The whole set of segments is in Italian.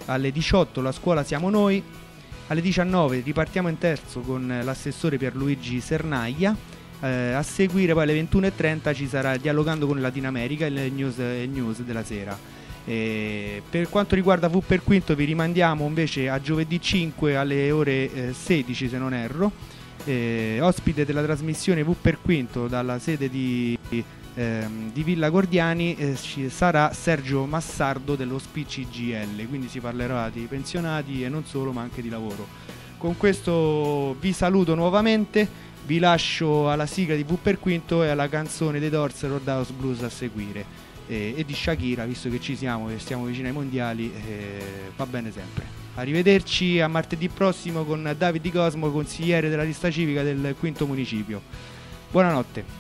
alle 18 la scuola siamo noi, alle 19 ripartiamo in terzo con l'assessore Pierluigi Sernaglia, a seguire poi alle 21:30 ci sarà Dialogando con Latina America, il news della sera. Per quanto riguarda V per Quinto vi rimandiamo invece a giovedì 5 alle ore 16 se non erro. Ospite della trasmissione V per Quinto dalla sede di Villa Gordiani sarà Sergio Massardo dello SPCGL, quindi si parlerà di pensionati e non solo, ma anche di lavoro. Con questo vi saluto nuovamente, vi lascio alla sigla di V per Quinto e alla canzone dei Doors, Roadhouse Blues a seguire, e di Shakira, visto che ci siamo e stiamo vicino ai mondiali, va bene sempre. Arrivederci a martedì prossimo con Davide Di Cosmo, consigliere della lista civica del quinto municipio. Buonanotte.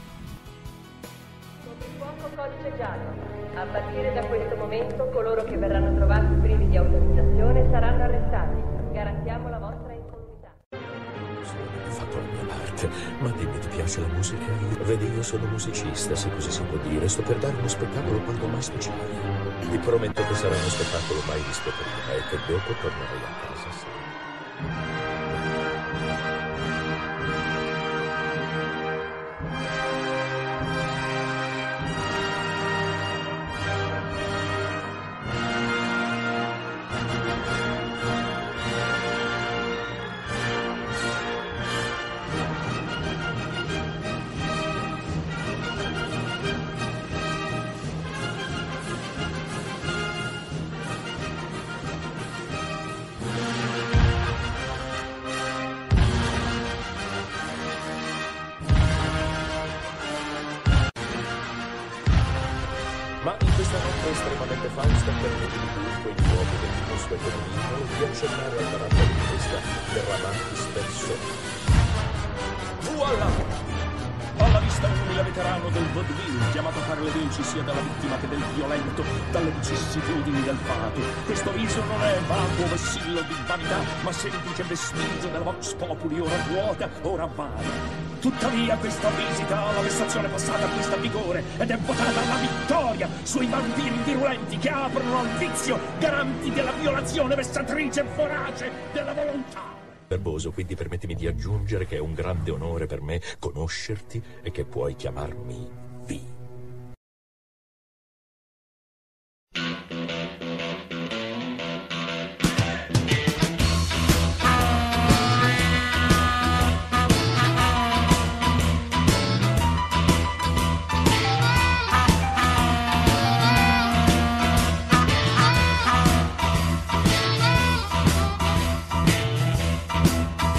Codice giallo. A partire da questo momento coloro che verranno trovati privi di autorizzazione saranno arrestati. Garantiamo la vostra incolumità. Ho fatto la mia parte, ma dimmi, ti piace la musica? Vedi, io sono musicista, se così si può dire. Sto per dare uno spettacolo quanto mai speciale. Ti prometto che sarà uno spettacolo mai visto prima e che dopo tornerai a casa. Sì. Ma in questa notte estremamente fausta permettimi dunque il fuoco del gusto economino di accennare al carattere di questa derramantis persona. Voilà! Alla vista un umile veterano del vaudeville, chiamato a fare le veci sia della vittima che del violento, dalle vicissitudini del fato. Questo viso non è vacuo vessillo di vanità, ma semplice vestigio della vox populi, ora vuota, ora varia. Tuttavia questa visita alla vessazione passata acquista vigore ed è votata alla vittoria sui vampiri virulenti che aprono al vizio, garanti della violazione vessatrice e vorace della volontà. Verboso, quindi permettimi di aggiungere che è un grande onore per me conoscerti e che puoi chiamarmi V.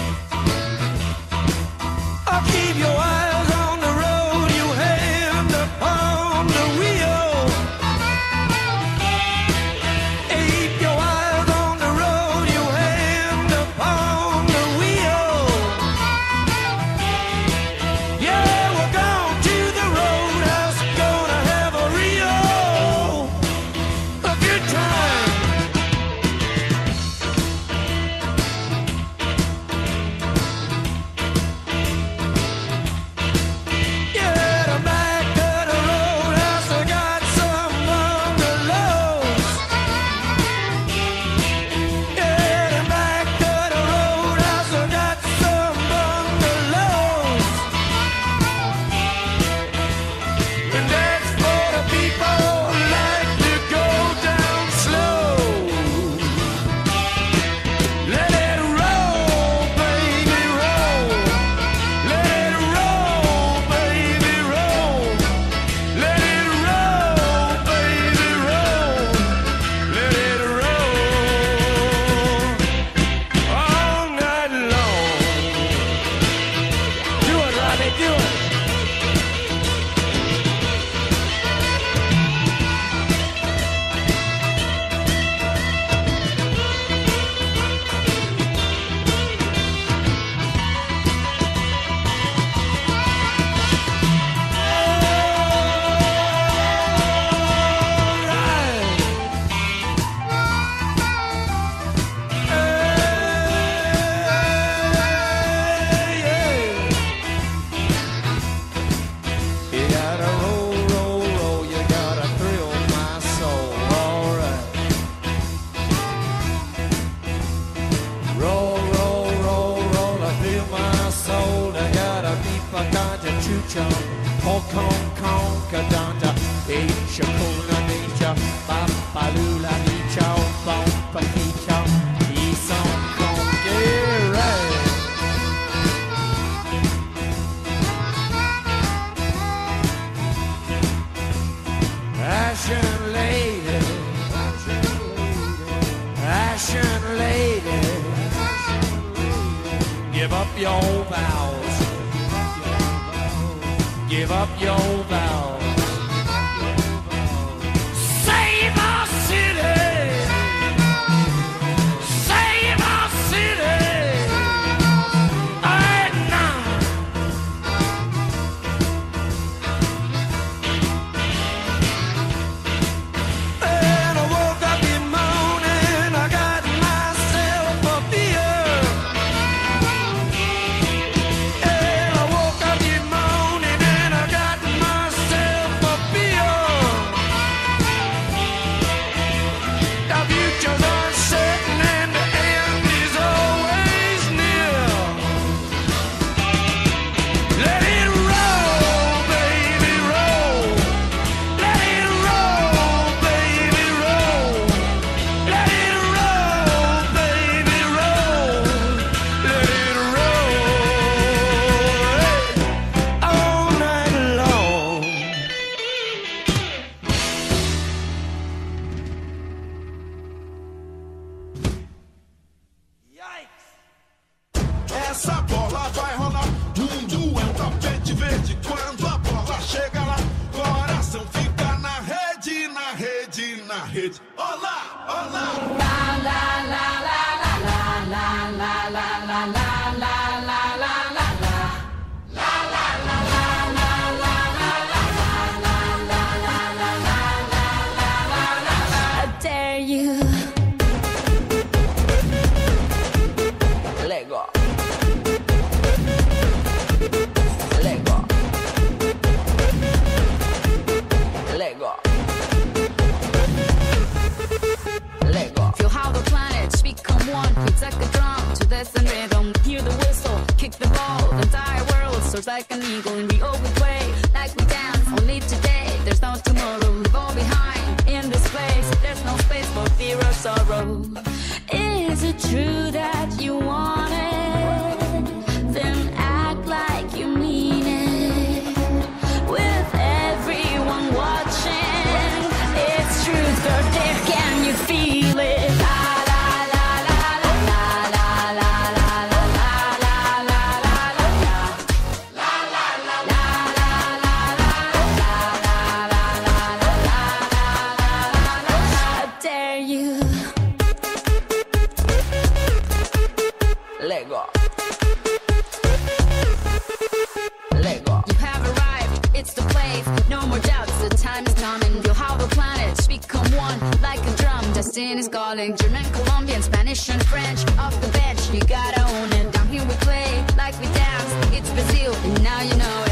Keep your eyes on the road, you have the nature, Hong Kong, Kadanta, Asia, Kona nature, Papalula nature, Bomba nature, East Hong Kong, get right. Ashen lady, Ashen lady, give up your vows, give up your vows. Save our city, save our city, right now. And I woke up in the morning, I got myself a beer. And I woke up in the morning and I got myself a beer. The future's uncertain and the end is always near. Let it roll, baby, roll. Let it roll, baby, roll. Let it roll, baby, roll. Let it roll all night long. Essa bola vai rolar, mundo é um tapete verde. Quando a bola chega lá, coração fica na rede, na rede, na rede. Olá, olá. I dare you. Let go. Let go. Let go. Let go. Feel how the planets become one. It's like a drum to death and rhythm. Hear the whistle, kick the ball. The entire world soars like an eagle, and we all play like we dance. Only today, there's no tomorrow. We fall behind in this place. There's no space for fear or sorrow. Is it true that you want it? Then act like you mean it. With everyone watching, it's truth or dare. Can you feel it? La la la la la la la la la la la I dare you. Let go. Let go. You have arrived, it's the place. No more doubts, the time is coming. Feel how the planets become one, like a drum. Destiny's calling. German, Colombian, Spanish, and French. Off the bench, you gotta own it. Down here we play like we dance. It's Brazil, and now you know it.